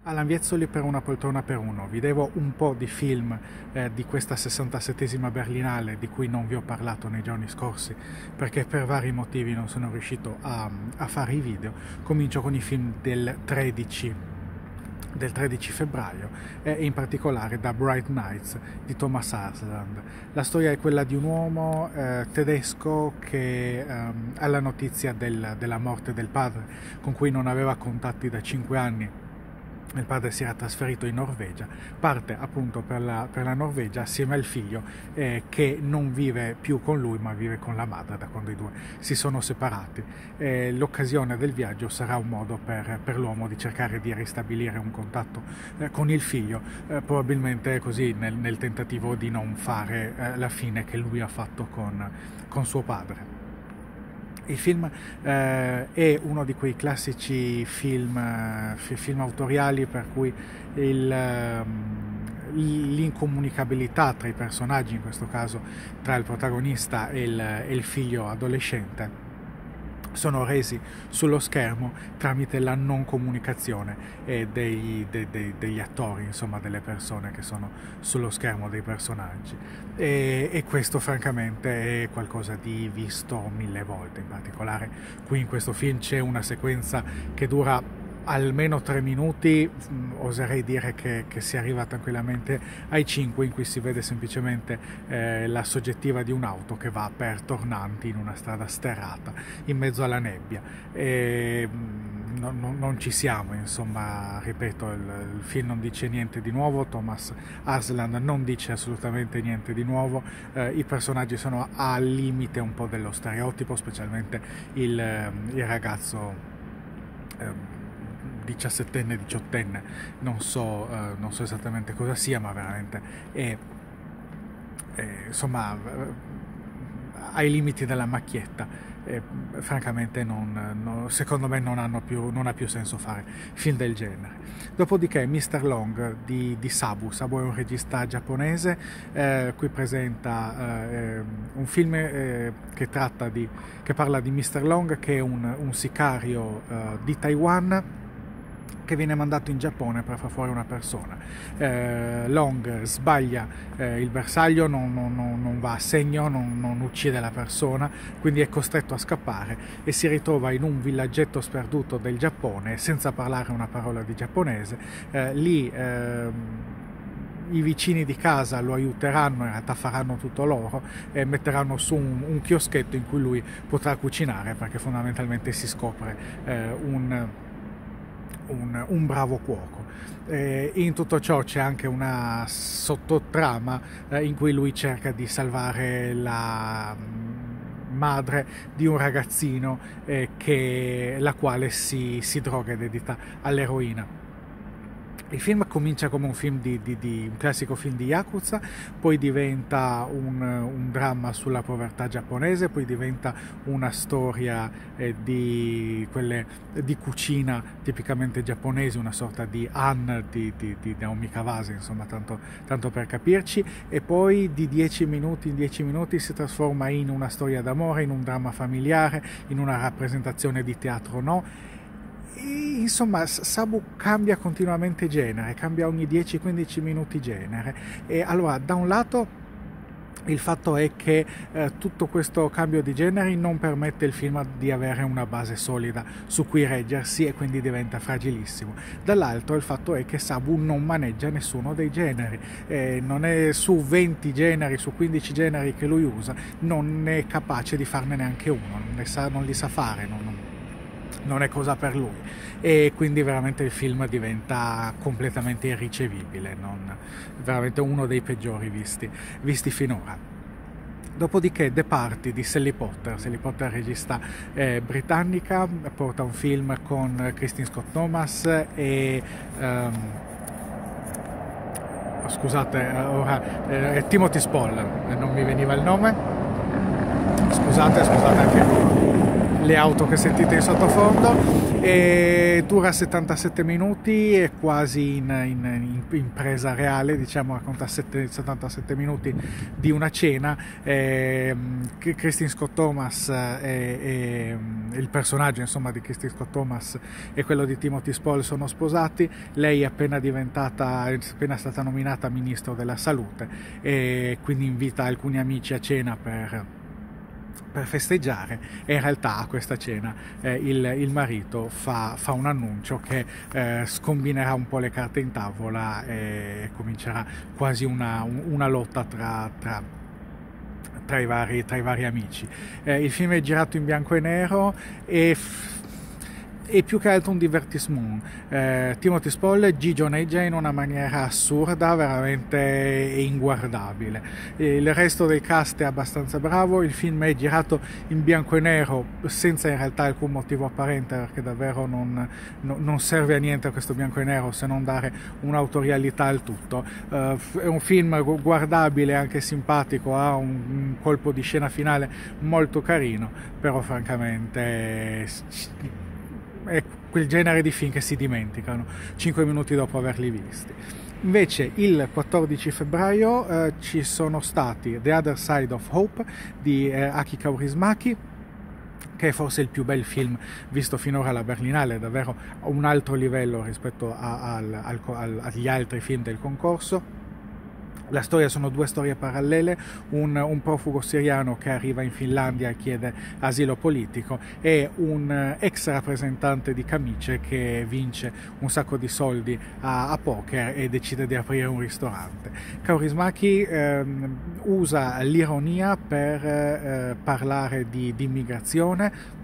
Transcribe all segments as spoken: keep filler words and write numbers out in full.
Alan Viezzoli per Una poltrona per uno. Vi devo un po' di film eh, di questa sessantasettesima Berlinale di cui non vi ho parlato nei giorni scorsi perché per vari motivi non sono riuscito a, a fare i video. Comincio con i film del tredici del tredici febbraio e in particolare da Bright Nights di Thomas Arsland. La storia è quella di un uomo eh, tedesco che ehm, ha la notizia del, della morte del padre, con cui non aveva contatti da cinque anni. Il padre si era trasferito in Norvegia, parte appunto per la, per la Norvegia assieme al figlio eh, che non vive più con lui ma vive con la madre da quando i due si sono separati. Eh, l'occasione del viaggio sarà un modo per, per l'uomo di cercare di ristabilire un contatto eh, con il figlio, eh, probabilmente così nel, nel tentativo di non fare eh, la fine che lui ha fatto con, con suo padre. Il film eh, è uno di quei classici film, eh, film autoriali per cui il, eh, l'incomunicabilità tra i personaggi, in questo caso tra il protagonista e il, e il figlio adolescente, sono resi sullo schermo tramite la non comunicazione eh, dei, dei, dei, degli attori, insomma delle persone che sono sullo schermo, dei personaggi, e, e questo francamente è qualcosa di visto mille volte. In particolare qui in questo film c'è una sequenza che dura almeno tre minuti, oserei dire che, che si arriva tranquillamente ai cinque, in cui si vede semplicemente eh, la soggettiva di un'auto che va per tornanti in una strada sterrata in mezzo alla nebbia. E, no, no, non ci siamo, insomma, ripeto, il, il film non dice niente di nuovo, Thomas Arsland non dice assolutamente niente di nuovo, eh, i personaggi sono al limite un po' dello stereotipo, specialmente il, il ragazzo eh, diciassettenne, diciottenne, non so, eh, non so esattamente cosa sia, ma veramente è, è insomma ai limiti della macchietta. E, francamente non, non, secondo me non, hanno più, non ha più senso fare film del genere. Dopodiché mister Long di, di Sabu. Sabu è un regista giapponese, eh, qui presenta eh, un film eh, che tratta di, che parla di mister Long, che è un, un sicario eh, di Taiwan che viene mandato in Giappone per far fuori una persona. Eh, Long sbaglia eh, il bersaglio, non, non, non va a segno, non, non uccide la persona, quindi è costretto a scappare e si ritrova in un villaggetto sperduto del Giappone senza parlare una parola di giapponese. Eh, lì eh, i vicini di casa lo aiuteranno, in realtà faranno tutto loro e metteranno su un, un chioschetto in cui lui potrà cucinare, perché fondamentalmente si scopre eh, un Un, un bravo cuoco. Eh, in tutto ciò c'è anche una sottotrama eh, in cui lui cerca di salvare la madre di un ragazzino eh, che, la quale si, si droga ed è dedita all'eroina. Il film comincia come un film di, di, di un classico film di Yakuza, poi diventa un, un dramma sulla povertà giapponese, poi diventa una storia eh, di, quelle, di cucina tipicamente giapponese, una sorta di Han di, di, di Naomi Kawase, insomma, tanto, tanto per capirci, e poi di dieci minuti in dieci minuti si trasforma in una storia d'amore, in un dramma familiare, in una rappresentazione di teatro no. E, insomma, Sabu cambia continuamente genere, cambia ogni dieci quindici minuti genere. E allora, da un lato, il fatto è che eh, tutto questo cambio di generi non permette il film di avere una base solida su cui reggersi e quindi diventa fragilissimo. Dall'altro il fatto è che Sabu non maneggia nessuno dei generi, eh, non è su venti generi, su quindici generi che lui usa, non è capace di farne neanche uno, non, ne sa, non li sa fare, non, non non è cosa per lui, e quindi veramente il film diventa completamente irricevibile, non, veramente uno dei peggiori visti, visti finora. Dopodiché The Party di Sally Potter. Sally Potter, regista eh, britannica, porta un film con Kristin Scott Thomas e um, scusate ora eh, Timothy Spall, non mi veniva il nome, scusate scusate anche le auto che sentite in sottofondo, e dura settantasette minuti, è quasi in, in, in presa reale, diciamo, racconta settantasette minuti di una cena. eh, Kristin Scott Thomas è, è, il personaggio insomma di Kristin Scott Thomas e quello di Timothy Spall sono sposati. Lei è appena diventata, è appena stata nominata ministro della salute, e quindi invita alcuni amici a cena per per festeggiare, e in realtà a questa cena eh, il, il marito fa, fa un annuncio che eh, scombinerà un po' le carte in tavola e comincerà quasi una, una lotta tra, tra, tra, i vari, tra i vari amici. Eh, il film è girato in bianco e nero e è più che altro un divertissement. eh, Timothy Spall gigioneggia in una maniera assurda, veramente inguardabile. Il resto del cast è abbastanza bravo. Il film è girato in bianco e nero senza in realtà alcun motivo apparente, perché davvero non, no, non serve a niente questo bianco e nero se non dare un'autorialità al tutto. eh, è un film guardabile, anche simpatico, ha un, un colpo di scena finale molto carino, però francamente è quel genere di film che si dimenticano cinque minuti dopo averli visti. Invece il quattordici febbraio eh, ci sono stati The Other Side of Hope di eh, Aki Kaurismäki, che è forse il più bel film visto finora alla Berlinale, davvero a un altro livello rispetto a, al, al, al, agli altri film del concorso. La storia sono due storie parallele: un, un profugo siriano che arriva in Finlandia e chiede asilo politico, e un ex rappresentante di camicie che vince un sacco di soldi a, a poker e decide di aprire un ristorante. Kaurismäki ehm, usa l'ironia per eh, parlare di, di immigrazione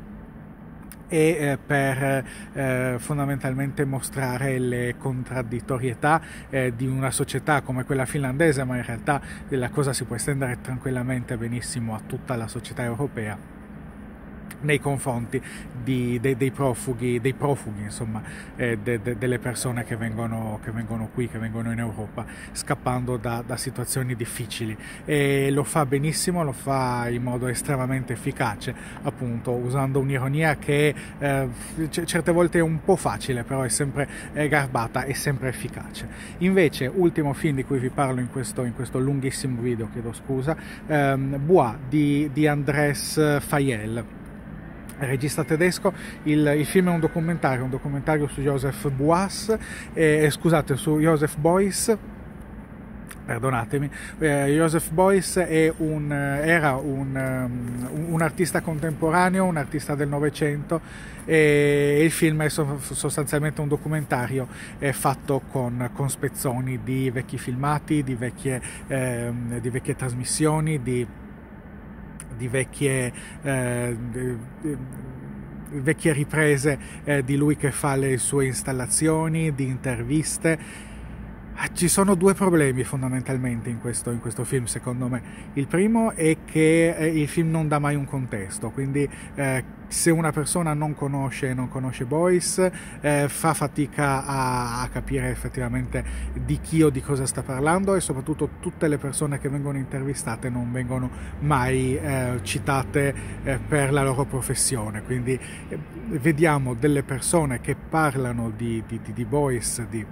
e eh, per eh, fondamentalmente mostrare le contraddittorietà eh, di una società come quella finlandese, ma in realtà la cosa si può estendere tranquillamente benissimo a tutta la società europea nei confronti di, de, dei profughi, dei profughi insomma, eh, de, de, delle persone che vengono, che vengono qui, che vengono in Europa, scappando da, da situazioni difficili. E lo fa benissimo, lo fa in modo estremamente efficace, appunto usando un'ironia che eh, certe volte è un po' facile, però è sempre è garbata e sempre efficace. Invece, ultimo film di cui vi parlo in questo, in questo lunghissimo video, chiedo scusa, ehm, Bois di, di Andrés Fayel, regista tedesco. Il, il film è un documentario, un documentario su Joseph Beuys, eh, scusate, su Joseph Beuys, perdonatemi. eh, Joseph Beuys è un, era un, um, un artista contemporaneo, un artista del Novecento, e il film è sostanzialmente un documentario eh, fatto con, con spezzoni di vecchi filmati, di vecchie, eh, di vecchie trasmissioni, di di vecchie, eh, di, di, vecchie riprese eh, di lui che fa le sue installazioni, di interviste. Ci sono due problemi fondamentalmente in questo, in questo film, secondo me. Il primo è che eh, il film non dà mai un contesto, quindi eh, se una persona non conosce, non conosce Beuys, eh, fa fatica a, a capire effettivamente di chi o di cosa sta parlando, e soprattutto tutte le persone che vengono intervistate non vengono mai eh, citate eh, per la loro professione. Quindi eh, vediamo delle persone che parlano di, di, di, di Beuys, di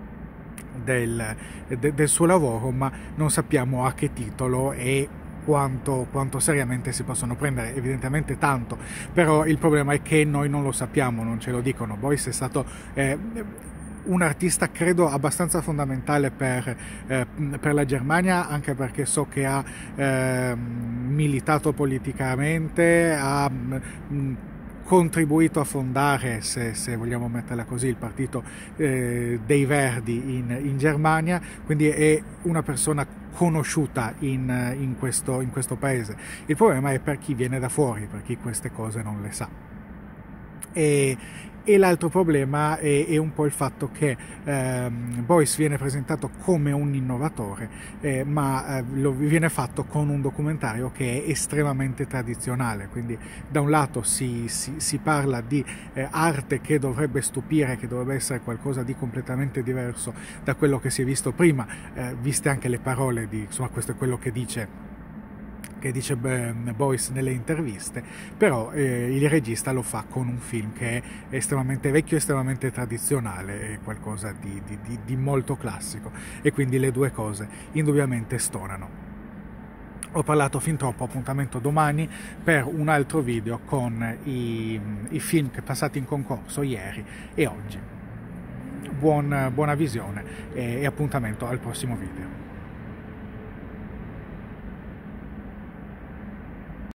Del, de, del suo lavoro, ma non sappiamo a che titolo e quanto, quanto seriamente si possono prendere. Evidentemente tanto, però il problema è che noi non lo sappiamo, non ce lo dicono. Beuys è stato eh, un artista credo abbastanza fondamentale per, eh, per la Germania, anche perché so che ha eh, militato politicamente, ha mh, contribuito a fondare, se, se vogliamo metterla così, il partito eh, dei Verdi in, in Germania, quindi è una persona conosciuta in, in, questo, in questo paese. Il problema è per chi viene da fuori, per chi queste cose non le sa. E, e l'altro problema è, è un po' il fatto che ehm, Beuys viene presentato come un innovatore, eh, ma eh, lo viene fatto con un documentario che è estremamente tradizionale. Quindi da un lato si, si, si parla di eh, arte che dovrebbe stupire, che dovrebbe essere qualcosa di completamente diverso da quello che si è visto prima, eh, viste anche le parole di, insomma, questo è quello che dice che dice Boyce nelle interviste, però eh, il regista lo fa con un film che è estremamente vecchio, estremamente tradizionale, è qualcosa di, di, di, di molto classico, e quindi le due cose indubbiamente stonano. Ho parlato fin troppo, appuntamento domani per un altro video con i, i film che passati in concorso ieri e oggi. Buon, buona visione e, e appuntamento al prossimo video.